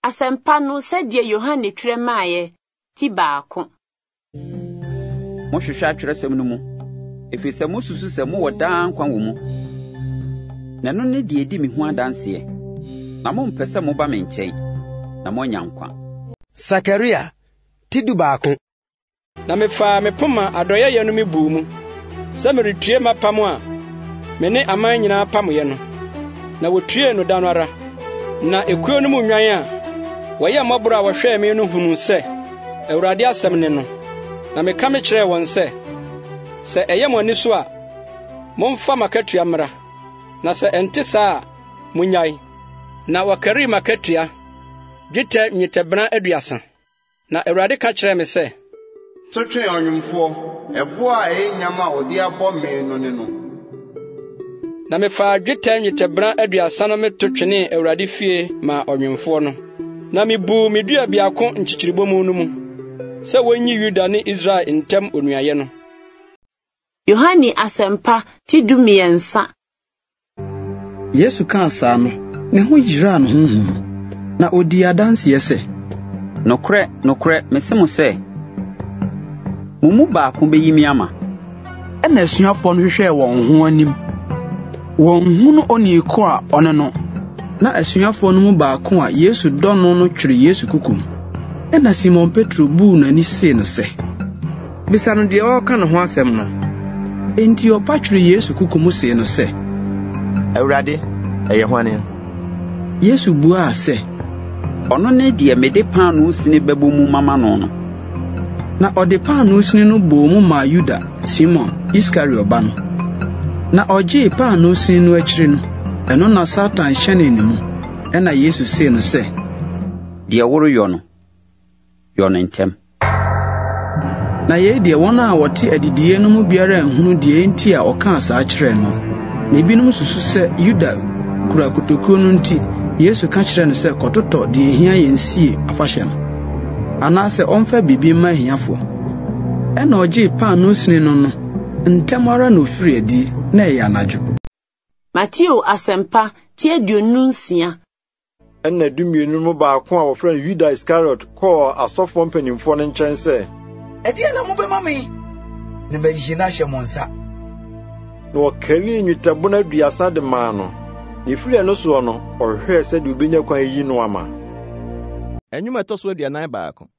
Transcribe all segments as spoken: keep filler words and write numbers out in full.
Asempa no sɛdeɛ Yohane twerɛ maaye ti baako. Mo hwehwɛ atwerɛsɛm no mu. Efi sɛ mo susu sɛ mo wɔ daa nkwa wɔ mu. Na no ne deɛ di me ho adanseɛ. Na mo mpɛ sɛ mo ba me nkyɛn. Na mo nya nkwa. Sakaria ti du baako. Na me fa me poma adɔyɛ yɛ no me bu mu. Sɛ me retue mapam a me ne aman nyinaa pam yɛ no. Na wotue no da no ara. Na ekuo no mu nwan a wɔyɛ mmɔboro a wɔhwɛ me no hunu sɛ Awurade asɛm ne no. Na me ka me kyerɛ wɔn sɛ sɛ ɛyɛ mo ani so a momfa makatua mmra. Na sɛ ɛnte saa a munyae. Na wɔkari makatua dwetɛ nnwetɛbena aduasa. Na Awurade ka kyerɛ me sɛ totwe onwumfo ɛbo a ɛyɛ nyama a ɔde abɔ me no ne no. Na me fa dwetɛ nnwetɛbena aduasa no me to twene Awurade fie ma onwumfo no. Na me bu me dua biako nkyikyiribomu no mu sɛ wonyi Yuda ne Israel ntam onuayɛ no. Yohane Asempa ti du miɛnsa. Yesu ka saa no ne ho yira no honhom na odi adanseɛ sɛ Nokre nokre mese mo sɛ mo mu baako beyi mi ama. ɛna asuafo no hwehwɛ wɔn ho anim. Wɔn hu no oni ko a ɔne no. Na asuafo no mu baako a Yesu dɔ no no twere Yesu kukum. Ɛna Simon Petro buu n'ani se no sɛ bisa no deɛ ɔka no ho asɛm no. Enti ɔpa twere Yesu kukum se no sɛ Awurade ɛyɛ hwane? Yesu buaa sɛ ɔno ne deɛ mede paano sini bɛbɔ mu mama no no. Na ɔde paano sini no bɔ mu ma Yuda Simon Iskariot ba no. Na ɔgye paano sini no akyiri no ɛno na Satan hyɛne ne mu. Ɛna Yesu se no sɛ deɛ woro yɔ no yɔ no ntɛm. Na yɛ deɛ wɔn a wɔte adidie no mu biara nhunu deɛ enti a ɔka saa kyerɛ no. Na ebinom susu sɛ Yuda kura kotokuo no nti Yesu ka kyerɛ no sɛ kɔtotɔ deɛ ehia yɛn sie afahyɛ no. Anaasɛ ɔmfa bibi ma hiafo. Ɛna ɔgye paano sini no no ntɛm ara na ofiri adi na ɛyɛ anadwo. Mateo Asempa ti aduonu nsia. Ɛna dumienu mu baako a wɔfrɛ no Yuda Iskariot kɔɔ asɔfo mpanimfo no nkyɛn sɛ ɛdeɛ na mobɛma me na mayi na hyɛ mo nsa. Na wɔkari nnwetɛbona aduasa de maa no. Efiri no so no ɔhwɛ sɛ de obenya kwan yi no ama. Ɛnwuma ɛtɔ so aduanan baako.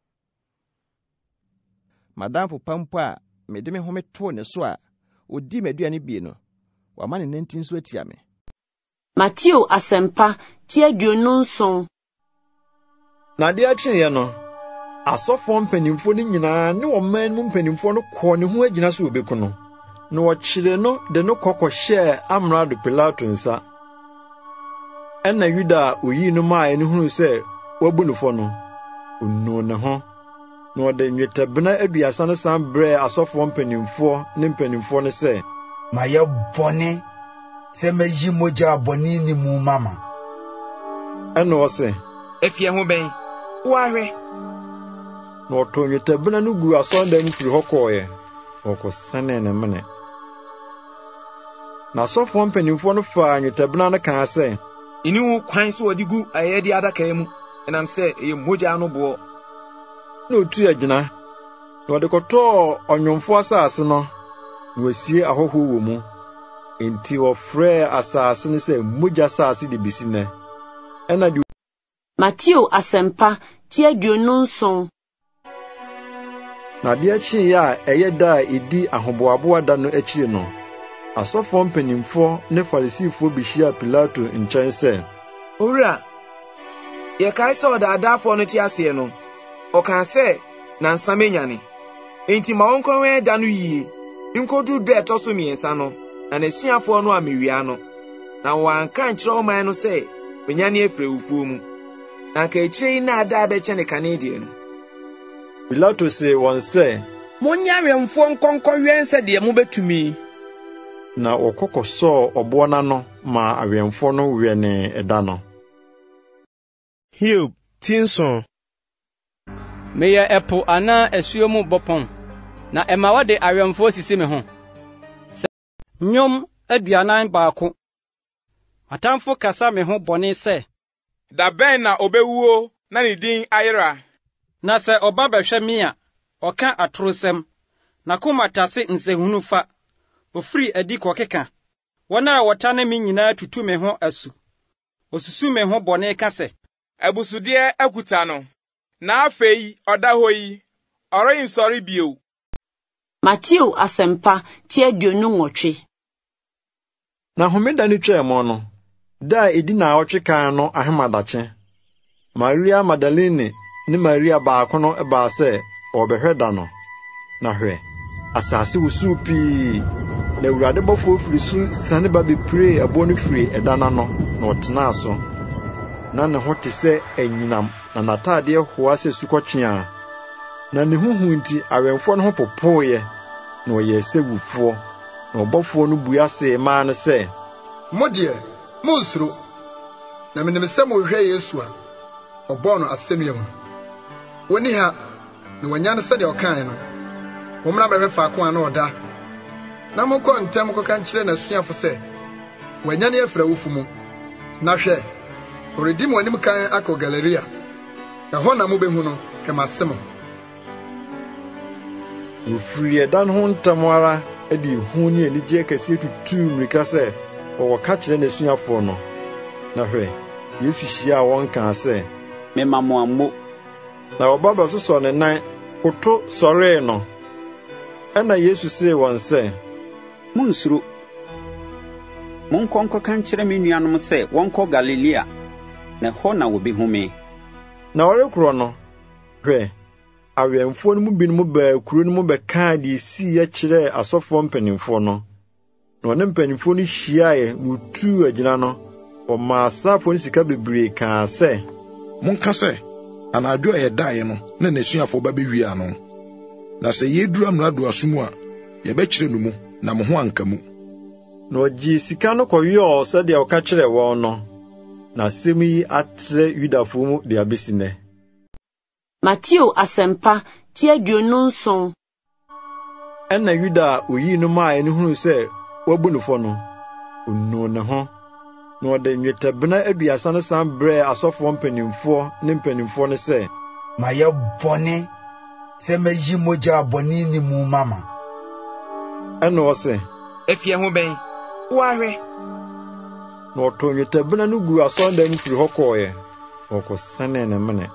Madamfo pampo a mede me home to ne so a odi m'aduane bie no. Wama ne nantin so atia me. Mateo Asempa ti aduonu nson. Na de akyeɛ no asɔfo mpanimfo no nyinaa ne ɔman mu mpanimfo no kɔ ne ho agyina so obeku no. Na wɔkyere no de no kɔkɔhyɛ Amrado Pilato nsa. Ɛna Yuda oyi no maa ne hunu sɛ wabu no fɔ no. Onno ne ho. Na ɔde nnwetɛbena aduasa no san brɛ asɔfo mpanimfo ne mpanimfo no sɛ ma yɛ bɔne sɛ mayi mogya bɔne ni mu mama. Ɛna ɔsɛ efie ho bɛn wo ahwɛ. Na ɔtɔ nnwetɛbena no gu asɔndan mu firi hɔ kɔɔɛ. Ɔkɔsane ne mene. Na asɔfo mpanimfo no fa nnwetɛbena no kaa sɛ ini wo kwan so odi gu ayɛde adaka mu enam sɛ ɛyɛ mogya no boɔ. Na otu agyina. Na ɔde kɔtɔɔ ɔnwomfo asase no. Na wasie ahɔho wɔ mu. Enti wɔfrɛ asase no sɛ mogya asase de bisi nɛ. Ɛna de Mateo Asempa ti aduonu nson. Na de akyi a ɛyɛ da a edi ahoboaboa da no akyi no. Asɔfo mpanimfo ne Farisifo bihia Pilato nkyɛn sɛ owura yɛkae sɛ ɔdaadaafo no te aseɛ no ɔka sɛ nansa menyane enti ma wɔnkɔwɛn da no yie nkodu da ɛtɔ so miɛnsa no na n'asuafo no a mewia no na wɔanka nkyerɛ ɔman no sɛ onyane afiri awufuo mu na nka akyire yi na ada bɛkyɛ ne kane deɛ no. Pilato sɛ wɔn sɛ monyawɛmfoɔ nkɔnkɔwɛn sɛ deɛ mobɛtumi. Na wɔkɔkɔsɔɔ ɔboɔ n'ano ma awɛmfo no wɛ ne ɛda no. Hiob tinson. Meyɛ ɛpo anaa asuo mu bɔpɔn na ɛma wɔde awɛmfoɔ sisi me ho. Nnwom aduanan baako. Atamfo kasa me ho bɔne sɛ da bɛn na obewuo na ne din ayera. Na sɛ ɔba bɛhwɛ me a, ɔka atorosɛm, na koma tase nsehunu fa, ofiri adi kɔkeka. Wɔn a wɔtane me nyinaa tutu me ho asu. Osusu me ho bɔne ka sɛ, abusudeɛ akuta no, na afei ɔda hɔ yi, ɔrensɔre bio. Mateo asɛmpa ti aduonu nwɔtwe. Na homeda no twaa mu no, da a edi na awɔtwe kan no ahemadakye. Maria Magdalene ne Maria baako no ɛbaa sɛ ɔbɛhwɛ da no. Na hwɛ, asase wusu pii, na Awurade bɔfo firi so sane ba bepree ɛbɔ no firi ɛda n'ano, na ɔtenaa so. Na ne ho te sɛ anyinam, na n'ataadeɛ hoa sɛ sukɔtwea. Na ne ho hu nti awɛmfo no ho popoeɛ, na ɔyɛ sɛ wufoɔ. Na ɔbɔfo no bua se maa no sɛ, mo deɛ monsuro, na menim sɛ mohwɛ Yesu a ɔbɔɔ no asɛnnua mu. Woni ha na wanya no sɛdeɛ ɔkae no. Wɔmmra bɛhwɛ faako a na ɔda. Na mokɔ ntɛm kɔka nkyerɛ n'asuafo sɛ wanya ne afira wofu mu. Na hwɛ, ɔredi mo anim kan akɔ Galilea. Ɛhɔ na mobɛhu no hwɛ m'asɛm. Wofiri ɛda no ho ntam ara ɛde hu ne anigye kɛseɛ tutuu mmirika sɛ wɔwɔka kyerɛ n'asuafoɔ no. Na hwɛ, Yesu hyia a wɔnkaa sɛ, mema mo ammo. Na ɔba bɛsosɔ ne nan, koto sɔree no. Ɛna Yesu see wɔn sɛ, monsuro. Monkɔ nkɔka nkyerɛ me nuanom sɛ wɔnkɔ Galilea, na hɔ na wɔbɛhu me. Na ɔrekorɔ no, hwɛ, awɛmfoɔ no mu binom baa kuro no mu bɛkaa deɛ esii kyerɛɛ asɔfoɔ mpanimfoɔ no. Na ɔne mpanimfoɔ no hyiaeɛ na wotuu agyina no, ɔmaa asaafoɔ no sika bebree kaa sɛ, monka sɛ, anadwo a yɛdaeɛ no, na n'asuafoɔ ba bɛwie ano. Na sɛ yɛduru amrado asom a, yɛbɛkyerɛ no mu, na mo ho anka mu. Na ɔgyee sika no kɔyɔɔ sɛdeɛ ɔka kyerɛɛ wɔn no. Na asɛm yi atrɛ Yudafoɔ mu de abesi nnɛ. Mateo asɛmpa ti aduonu nson. Ɛna Yuda a oyii no maa ɛno hunu sɛ wabu no fɔ no, onnoo ne ho. Na ɔde nnwetɛbena aduasa no san brɛɛ asɔfoɔ mpanimfoɔ ne mpanimfoɔ no sɛ, mayɛ bɔne sɛ mayi mogya bɔne ni mu mama. Ɛna ɔsɛ, efie ho bɛn, woahwɛ. Na ɔtɔ nnwetɛbena no gu asɔndan mu firi hɔ kɔɔeɛ, na ɔkɔsɛnee ne mene.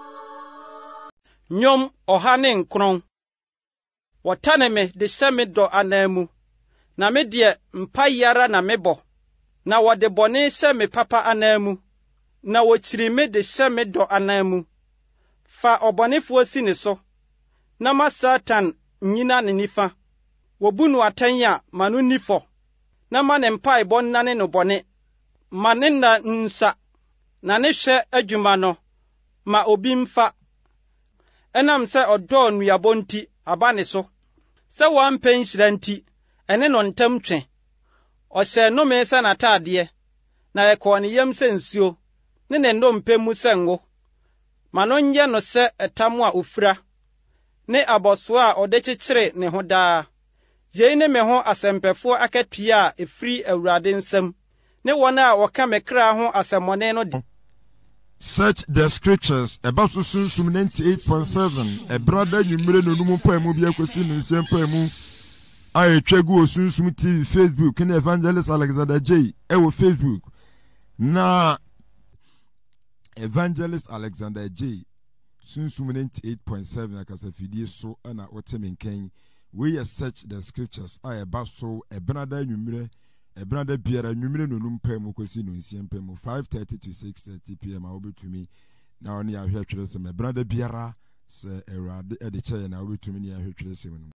Nyom ɔha ne nkron. Wɔtane me de hyɛ me dɔ anan mu, na me deɛ mpa yara na mebɔ. Na wɔde bɔne hyɛ me papa anan mu, na wɔkyiri me de hyɛ me dɔ anan mu. Fa ɔbɔnefoɔ si ne so, na ma Satan nyina ne nifa. Wɔbu no atɛn a ma no nifɔ, na ma ne mpaebɔ nnane no bɔne. Ma ne na nsa, na ne hwɛ adwuma no, ma obi mfa. Ɛnam sɛ ɔdɔɔ nnuabɔ nti aba ne so, sɛ wɔampɛ nhyira nti, ɛne no ntam twe. Ɔhyɛ nnome sɛ n'ataadeɛ, na ɛkɔɔ ne yam sɛ nsuo, ne ne nnompe mu sɛ ngo. Ma no nyɛ no sɛ ɛtam a ofira, ne abɔsoa a ɔde kyekyere ne ho daa. Yei ne me ho asɛmpɛfoɔ akatua a efiri Awurade nsam, ne wɔn a wɔka me kra ho asɛmmɔne no de. Search the scriptures about Sunsum ninety-eight point seven. A brother you made no more poem will be a question in same poem. I tregu Sunsum T V, Facebook, and Evangelist Alexander J. Ewo Facebook. Na Evangelist Alexander J. Sunsum ninety-eight point seven. I can say video so and I otem king. We search the scriptures. I about so a brother you made. A brother Biara numero no numpe mo kwesi no nsiempe mo five thirty to six thirty p m awobe to me na oni ahwe twere se me brother Biara se Awurade e de kye na awobe to me ni ahwe twere se mo